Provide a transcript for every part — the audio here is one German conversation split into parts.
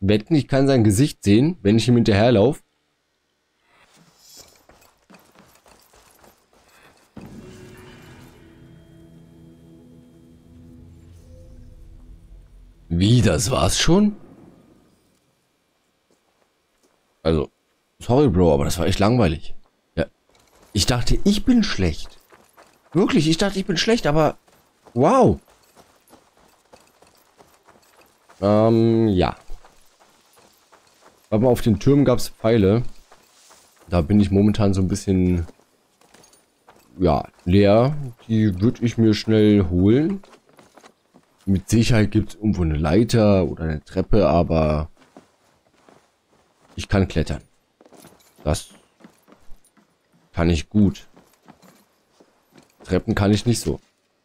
Wetten, ich kann sein Gesicht sehen, wenn ich ihm hinterherlaufe. Wie, das war's schon? Also, sorry, Bro, aber das war echt langweilig. Ja. Ich dachte, ich bin schlecht. Wirklich, ich dachte, ich bin schlecht, aber wow. Ja. Aber auf den Türmen gab es Pfeile. Da bin ich momentan so ein bisschen, ja, leer. Die würde ich mir schnell holen. Mit Sicherheit gibt es irgendwo eine Leiter oder eine Treppe, aber ich kann klettern. Das kann ich gut. Treppen kann ich nicht so.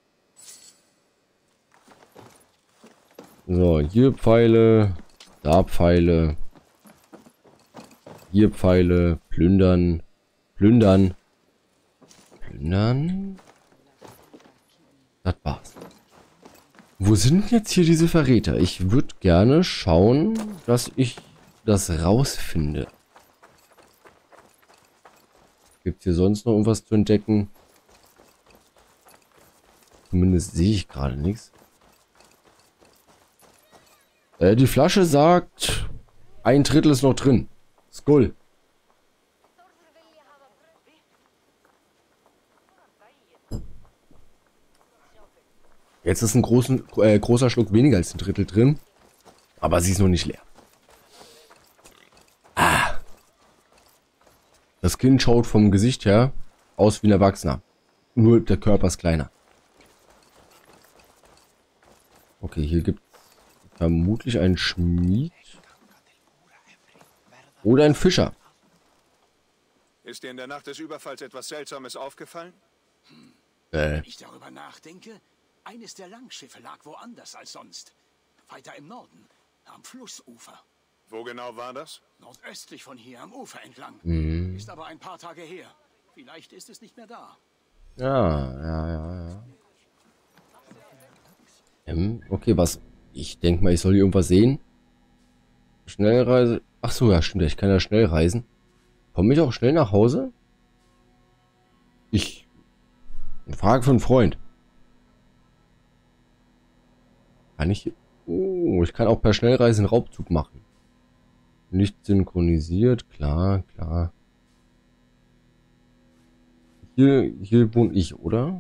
So, hier Pfeile, da Pfeile, hier Pfeile, plündern, plündern, plündern. Das war's. Wo sind jetzt hier diese Verräter? Ich würde gerne schauen, dass ich das rausfinde. Gibt es hier sonst noch irgendwas zu entdecken? Zumindest sehe ich gerade nichts. Die Flasche sagt, 1/3 ist noch drin. Skull. Jetzt ist ein großer Schluck weniger als 1/3 drin. Aber sie ist noch nicht leer. Ah. Das Kind schaut vom Gesicht her aus wie ein Erwachsener. Nur der Körper ist kleiner. Okay, hier gibt es vermutlich einen Schmied. Oder ein Fischer. Ist dir in der Nacht des Überfalls etwas Seltsames aufgefallen? Wenn ich darüber nachdenke, eines der Langschiffe lag woanders als sonst. Weiter im Norden, am Flussufer. Wo genau war das? Nordöstlich von hier, am Ufer entlang. Ist aber ein paar Tage her. Vielleicht ist es nicht mehr da. Ja. Okay, was? Ich denke mal, ich soll hier irgendwas sehen. Schnellreise. Ach so, ja, stimmt. Ich kann ja schnell reisen. Komme ich auch schnell nach Hause? Eine Frage von Freund. Kann ich... Oh, ich kann auch per Schnellreise einen Raubzug machen. Nicht synchronisiert. Klar. Hier wohne ich, oder?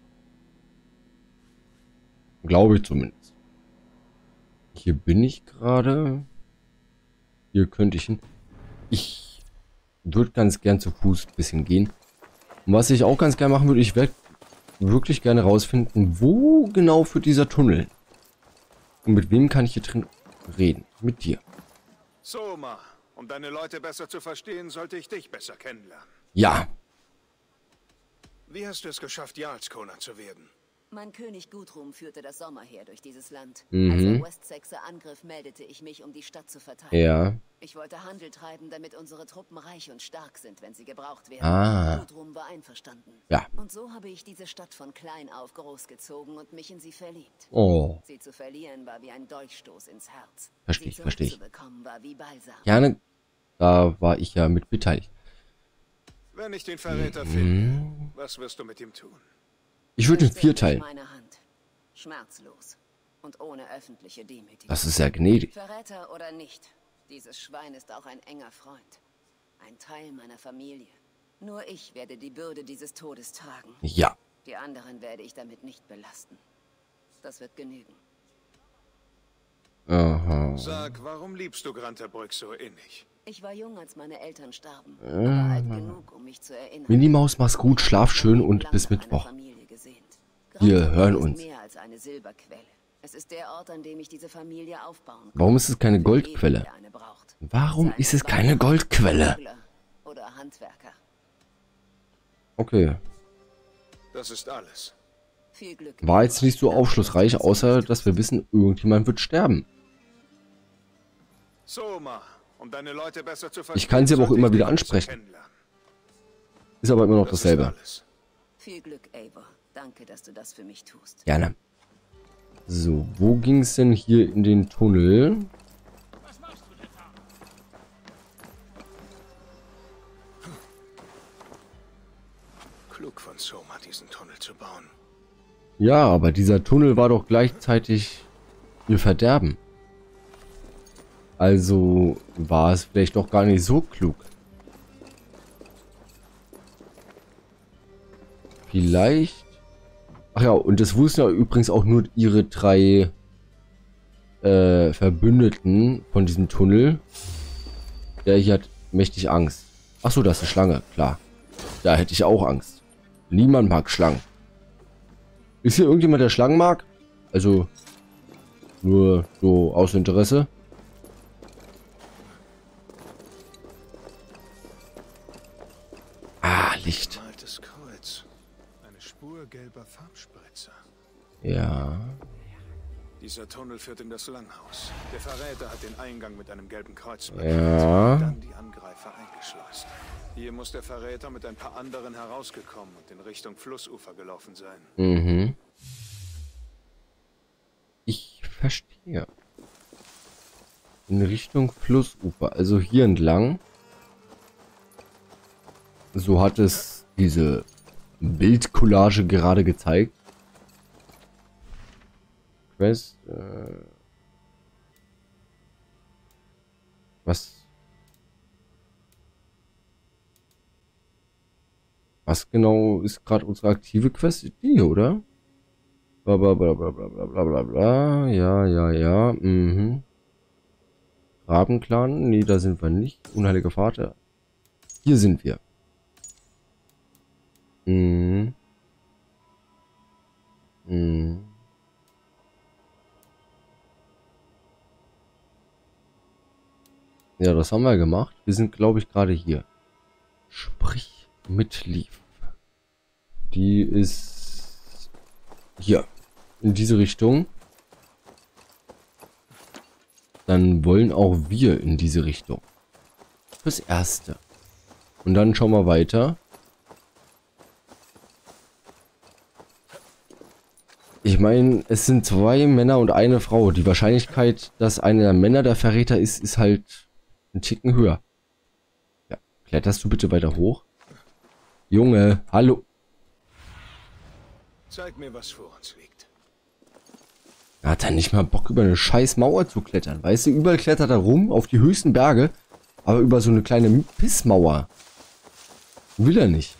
Glaube ich zumindest. Hier bin ich gerade. Hier könnte ich hin. Ich würde ganz gern zu Fuß ein bisschen gehen. Und was ich auch ganz gerne machen würde, ich werde wirklich gerne rausfinden, wo genau führt dieser Tunnel. Und mit wem kann ich hier drin reden? Mit dir. Soma, um deine Leute besser zu verstehen, sollte ich dich besser kennenlernen. Ja. Wie hast du es geschafft, Jarlskona zu werden? Mein König Gudrun führte das Sommerheer durch dieses Land. Als der Westsexer angriff, meldete ich mich, um die Stadt zu verteidigen. Ja. Ich wollte Handel treiben, damit unsere Truppen reich und stark sind, wenn sie gebraucht werden. Gudrun war einverstanden. Ja. Und so habe ich diese Stadt von klein auf großgezogen und mich in sie verliebt. Oh. Sie zu verlieren war wie ein Dolchstoß ins Herz. Verstehe ich. Sie zurückzubekommen war wie Balsam. Gerne. Da war ich ja mit beteiligt. Wenn ich den Verräter finde, was wirst du mit ihm tun? Ich würde in 4 teilen. Meine Hand. Schmerzlos und ohne öffentliche Demütigung. Das ist sehr gnädig. Verräter oder nicht, dieses Schwein ist auch ein enger Freund. Ein Teil meiner Familie. Nur ich werde die Bürde dieses Todes tragen. Ja. Die anderen werde ich damit nicht belasten. Das wird genügen. Aha. Sag, warum liebst du Granterbrück so innig? Ich war jung, als meine Eltern starben. Aber alt genug, um mich zu erinnern. Minimaus, mach's gut, schlaf schön und bis Mittwoch. Wir hören uns. Mehr als eine Silberquelle. Es ist der Ort, an dem ich diese Familie aufbauen kann. Warum ist es keine Goldquelle? Warum ist es keine Goldquelle? Oder Handwerker. Okay. Das ist alles. Viel Glück. War jetzt nicht so aufschlussreich, außer dass wir wissen, irgendjemand wird sterben. Soma, um deine Leute besser zu verstehen. Ich kann sie aber auch sollte immer ich wieder dich besser ansprechen. kennenlernen. Ist aber immer noch Das ist dasselbe. alles. Viel Glück, Eivor. Danke, dass du das für mich tust. Gerne. So, wo ging es denn hier in den Tunnel? Was machst Ja, aber dieser Tunnel war doch gleichzeitig ihr Verderben. Also war es vielleicht doch gar nicht so klug. Vielleicht... Ach ja, und das wussten ja übrigens auch nur ihre 3 Verbündeten von diesem Tunnel. Der hier hat mächtig Angst. Ach so, das ist eine Schlange, klar. Da hätte ich auch Angst. Niemand mag Schlangen. Ist hier irgendjemand, der Schlangen mag? Also, nur so aus Interesse. Ah, Licht. Ein altes Kreuz. Eine Spur gelber Farbspritzer. Ja. Dieser Tunnel führt in das Langhaus. Der Verräter hat den Eingang mit einem gelben Kreuz und Ja. dann die Angreifer eingeschleust. Hier muss der Verräter mit ein paar anderen herausgekommen und in Richtung Flussufer gelaufen sein. Mhm. Ich verstehe. In Richtung Flussufer. Also hier entlang. So hat es diese Bildcollage gerade gezeigt. Quest. Was genau ist gerade unsere aktive Quest? Die, oder? Bla bla bla bla bla bla bla bla bla. Ja, ja, ja. Mhm. Rabenclan? Nee, da sind wir nicht. Unheiliger Vater. Hier sind wir. Mhm. Mhm. Ja, das haben wir gemacht. Wir sind, glaube ich, gerade hier. Sprich mit Leaf. Die ist hier. In diese Richtung. Dann wollen auch wir in diese Richtung. Fürs Erste. Und dann schauen wir weiter. Ich meine, es sind 2 Männer und eine Frau. Die Wahrscheinlichkeit, dass einer der Männer der Verräter ist, ist halt ein Ticken höher. Ja, kletterst du bitte weiter hoch? Junge, hallo. Zeig mir, was vor uns liegt. Er hat dann nicht mal Bock, über eine scheiß Mauer zu klettern. Weißt du, überall klettert er rum, auf die höchsten Berge. Aber über so eine kleine Pissmauer will er nicht.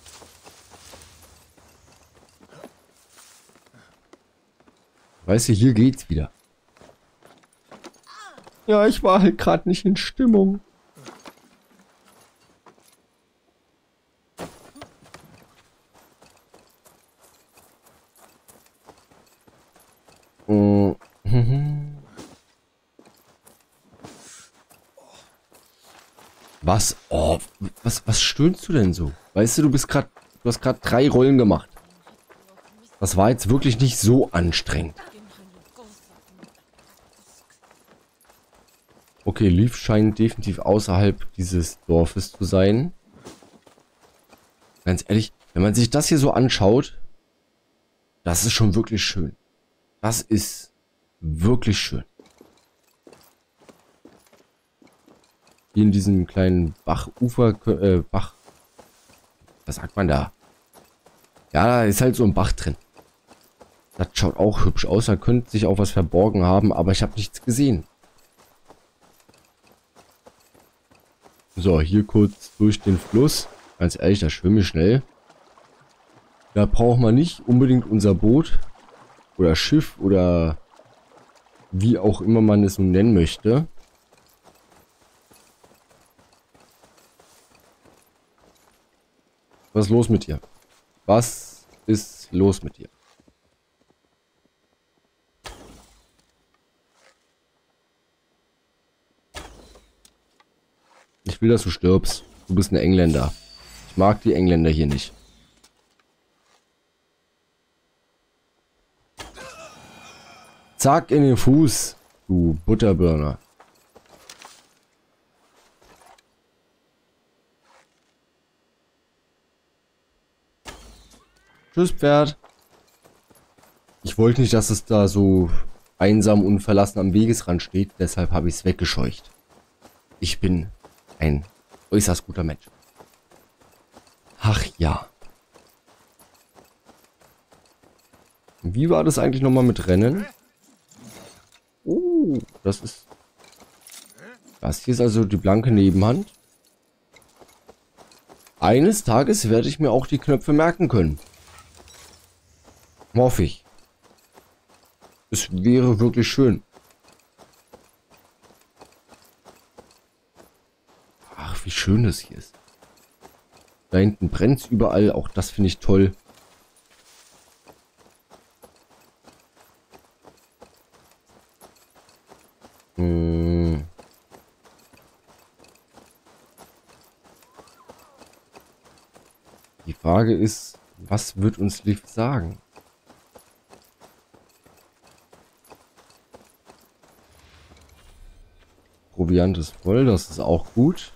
Weißt du, hier geht's wieder. Ja, ich war halt gerade nicht in Stimmung. Was? Oh, was stöhnst du denn so? Weißt du, du hast gerade 3 Rollen gemacht. Das war jetzt wirklich nicht so anstrengend. Okay, Leaf scheint definitiv außerhalb dieses Dorfes zu sein. Ganz ehrlich, wenn man sich das hier so anschaut, das ist schon wirklich schön. Das ist wirklich schön. Hier in diesem kleinen Bachufer, Bach. Was sagt man da? Ja, da ist halt so ein Bach drin. Das schaut auch hübsch aus. Da könnte sich auch was verborgen haben, aber ich habe nichts gesehen. So, hier kurz durch den Fluss. Ganz ehrlich, da schwimme ich schnell. Da braucht man nicht unbedingt unser Boot oder Schiff oder wie auch immer man es nun nennen möchte. Was ist los mit dir? Was ist los mit dir? Ich will, dass du stirbst. Du bist ein Engländer. Ich mag die Engländer hier nicht. Zack in den Fuß, du Butterbirner. Tschüss, Pferd. Ich wollte nicht, dass es da so einsam und verlassen am Wegesrand steht, deshalb habe ich es weggescheucht. Ich bin ein äußerst guter Mensch. Ach ja. Wie war das eigentlich nochmal mit Rennen? Oh, das ist... Das hier ist also die blanke Nebenhand. Eines Tages werde ich mir auch die Knöpfe merken können. Hoffe ich. Es wäre wirklich schön. Ach, wie schön das hier ist. Da hinten brennt es überall. Auch das finde ich toll. Die Frage ist, was wird uns Liv sagen? Proviant ist voll, das ist auch gut.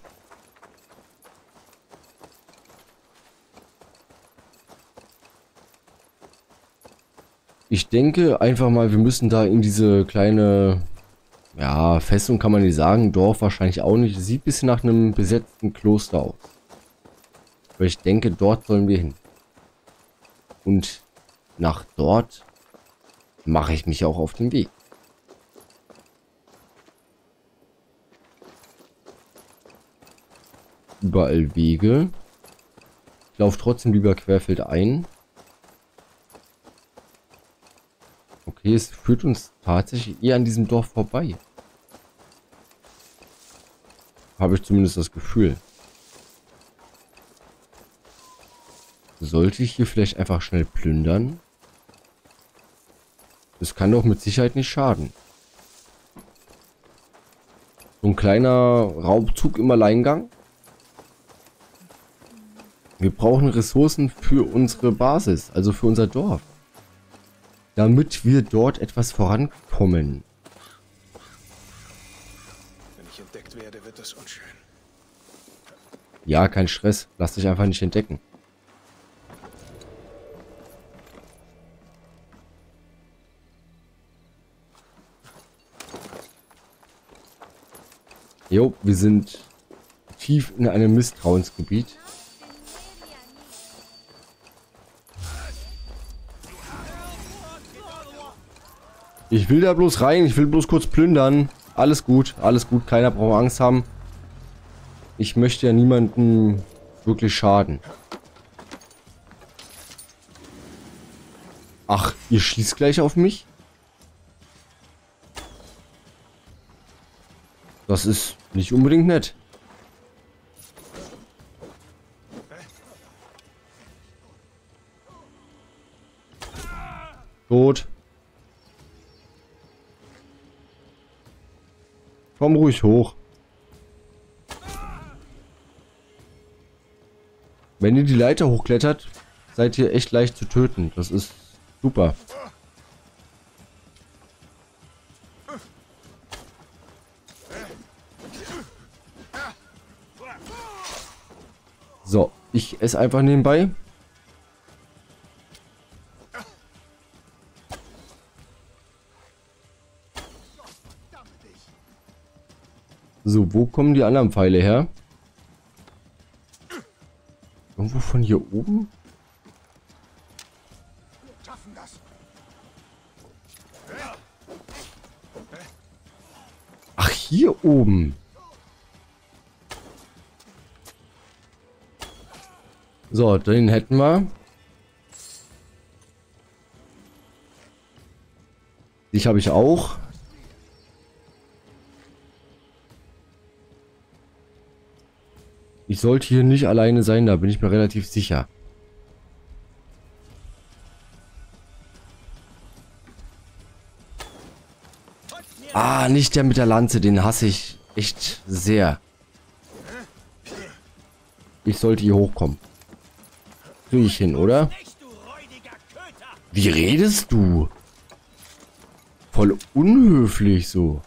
Ich denke einfach mal, wir müssen da in diese kleine, ja, Festung kann man nicht sagen, Dorf wahrscheinlich auch nicht. Sieht ein bisschen nach einem besetzten Kloster aus. Aber ich denke, dort sollen wir hin. Und nach dort mache ich mich auch auf den Weg. Überall Wege. Ich laufe trotzdem lieber querfeldein. Okay, es führt uns tatsächlich eher an diesem Dorf vorbei. Habe ich zumindest das Gefühl. Sollte ich hier vielleicht einfach schnell plündern? Das kann doch mit Sicherheit nicht schaden. So ein kleiner Raubzug im Alleingang. Wir brauchen Ressourcen für unsere Basis, also für unser Dorf. Damit wir dort etwas vorankommen. Wenn ich entdeckt werde, wird das unschön. Ja, kein Stress. Lass dich einfach nicht entdecken. Jo, wir sind tief in einem Misstrauensgebiet. Ich will da bloß rein, ich will bloß kurz plündern. Alles gut, keiner braucht Angst haben. Ich möchte ja niemandem wirklich schaden. Ach, ihr schießt gleich auf mich? Das ist nicht unbedingt nett. Tot. Komm ruhig hoch. Wenn ihr die Leiter hochklettert, seid ihr echt leicht zu töten. Das ist super. So, ich esse einfach nebenbei. So, wo kommen die anderen Pfeile her? Irgendwo von hier oben? Ach, hier oben. So, den hätten wir. Dich habe ich auch. Ich sollte hier nicht alleine sein, da bin ich mir relativ sicher. Ah, nicht der mit der Lanze, den hasse ich echt sehr. Ich sollte hier hochkommen. Krieg ich hin, oder? Wie redest du? Voll unhöflich so.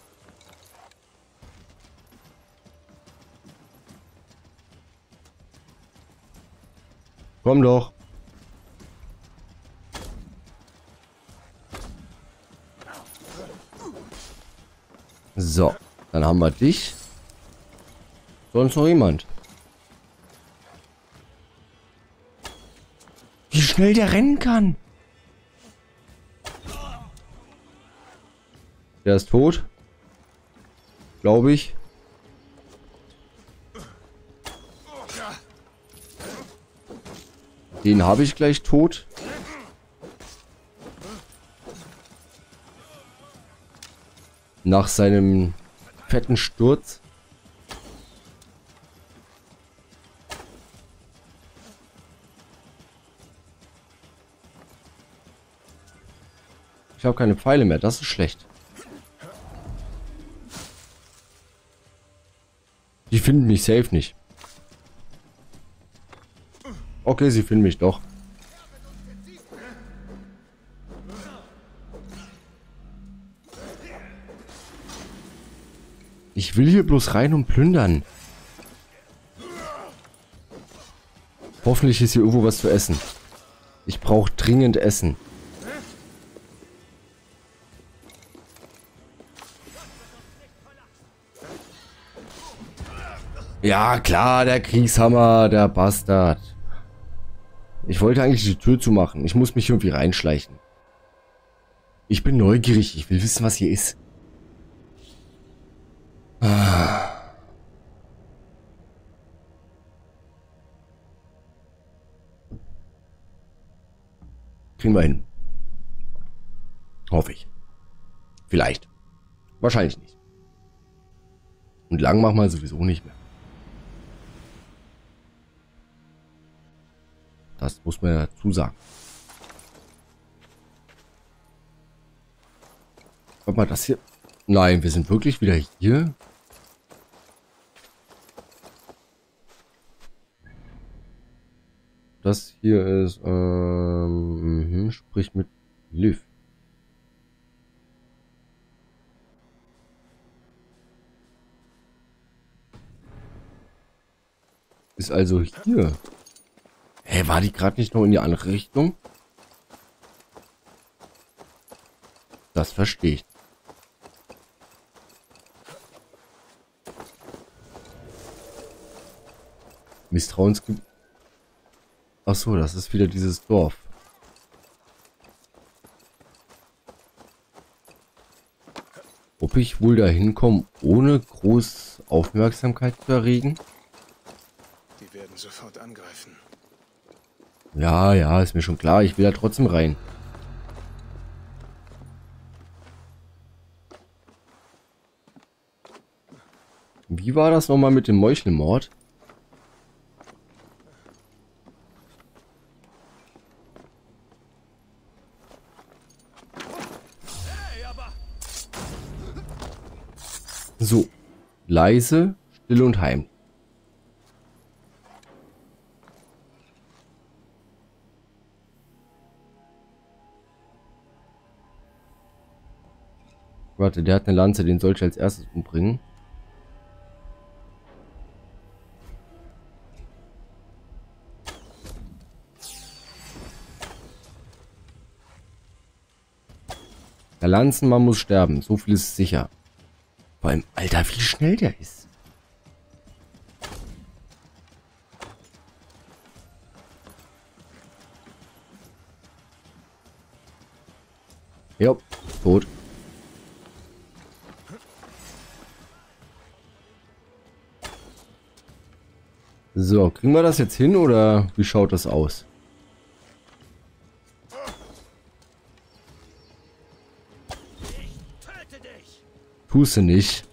Komm doch. So, dann haben wir dich. Sonst noch jemand? Wie schnell der rennen kann. Der ist tot. Glaube ich. Den habe ich gleich tot. Nach seinem fetten Sturz. Ich habe keine Pfeile mehr, das ist schlecht. Die finden mich safe nicht. Okay, sie finden mich doch. Ich will hier bloß rein und plündern. Hoffentlich ist hier irgendwo was zu essen. Ich brauche dringend Essen. Ja, klar, der Kriegshammer, der Bastard. Ich wollte eigentlich die Tür zumachen. Ich muss mich irgendwie reinschleichen. Ich bin neugierig. Ich will wissen, was hier ist. Kriegen wir hin. Hoffe ich. Vielleicht. Wahrscheinlich nicht. Und lang machen wir sowieso nicht mehr. Das muss man ja dazu sagen. Guck mal, das hier... Nein, wir sind wirklich wieder hier. Das hier ist... sprich mit Liv. Ist also hier. Hä, war die gerade nicht noch in die andere Richtung? Das verstehe ich. Misstrauensgebiet. Ach so, das ist wieder dieses Dorf. Ob ich wohl da hinkomme, ohne groß Aufmerksamkeit zu erregen? Die werden sofort angreifen. Ja, ja, ist mir schon klar. Ich will da trotzdem rein. Wie war das nochmal mit dem Meuchelmord? So. Leise, still und heim. Warte, der hat eine Lanze, den soll ich als erstes umbringen. Der Lanzenmann muss sterben, so viel ist sicher. Vor allem, Alter, wie schnell der ist. Ja, tot. So, kriegen wir das jetzt hin oder wie schaut das aus? Tust du nicht.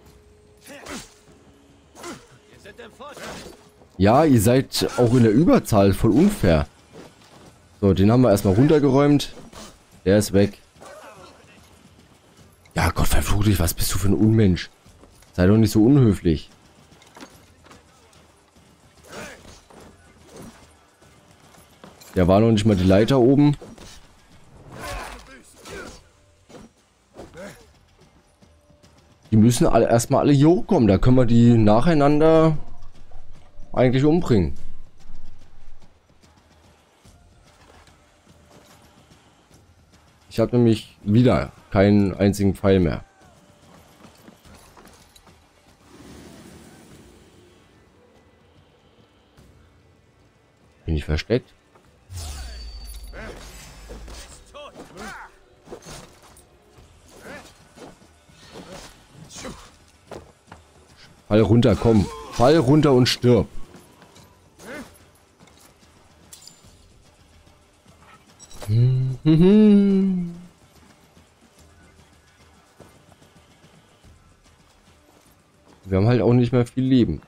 Ja, ihr seid auch in der Überzahl, voll unfair. So, den haben wir erstmal runtergeräumt. Der ist weg. Ja, Gott verflucht dich, was bist du für ein Unmensch? Sei doch nicht so unhöflich. Der war noch nicht mal die Leiter oben. Die müssen alle erstmal alle hier hochkommen. Da können wir die nacheinander eigentlich umbringen. Ich habe nämlich wieder keinen einzigen Pfeil mehr. Bin ich versteckt? Fall runter, komm. Fall runter und stirb. Wir haben halt auch nicht mehr viel Leben.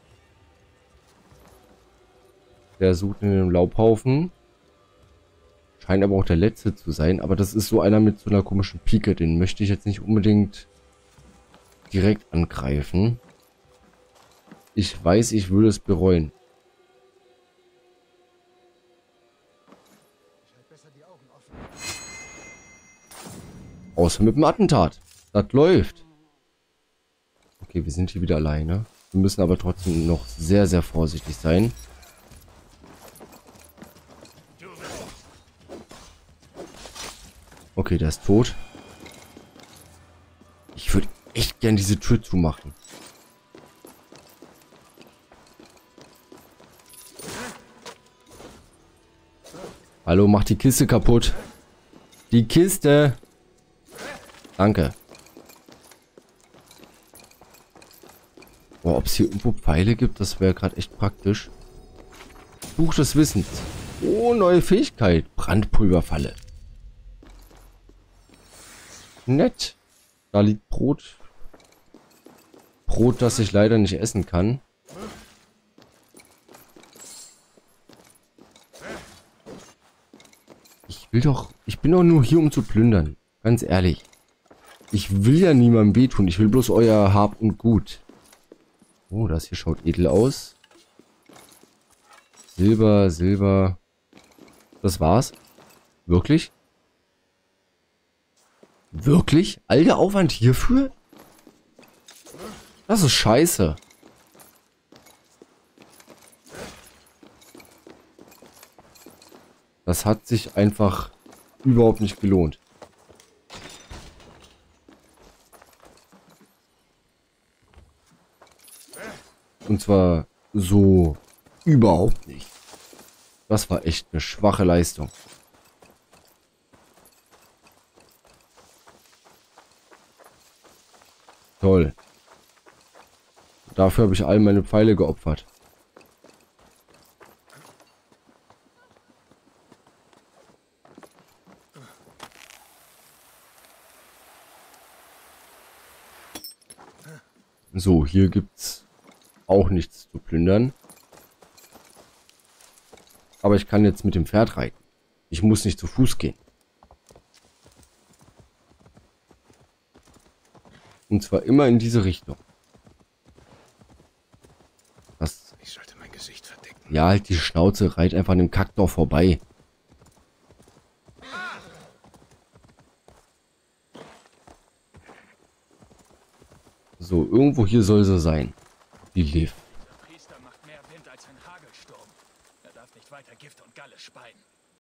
Der sucht in dem Laubhaufen. Scheint aber auch der letzte zu sein. Aber das ist so einer mit so einer komischen Pike. Den möchte ich jetzt nicht unbedingt direkt angreifen. Ich weiß, ich würde es bereuen. Außer mit dem Attentat. Das läuft. Okay, wir sind hier wieder alleine. Wir müssen aber trotzdem noch sehr, sehr vorsichtig sein. Okay, der ist tot. Ich würde echt gern diese Tür zumachen. Hallo, mach die Kiste kaputt. Die Kiste. Danke. Boah, ob es hier irgendwo Pfeile gibt, das wäre gerade echt praktisch. Buch des Wissens. Oh, neue Fähigkeit. Brandpulverfalle. Nett. Da liegt Brot. Brot, das ich leider nicht essen kann. Ich bin doch nur hier, um zu plündern. Ganz ehrlich. Ich will ja niemandem wehtun. Ich will bloß euer Hab und Gut. Oh, das hier schaut edel aus. Silber, Silber. Das war's? Wirklich? Wirklich? All der Aufwand hierfür? Das ist scheiße. Das hat sich einfach überhaupt nicht gelohnt. Und zwar so überhaupt nicht. Das war echt eine schwache Leistung. Toll. Dafür habe ich all meine Pfeile geopfert. So, hier gibt's auch nichts zu plündern. Aber ich kann jetzt mit dem Pferd reiten. Ich muss nicht zu Fuß gehen. Und zwar immer in diese Richtung. Was? Ich sollte mein Gesicht verdecken. Ja, halt die Schnauze, reit einfach an dem Kackdorf vorbei. So, irgendwo hier soll sie sein. Die Liv.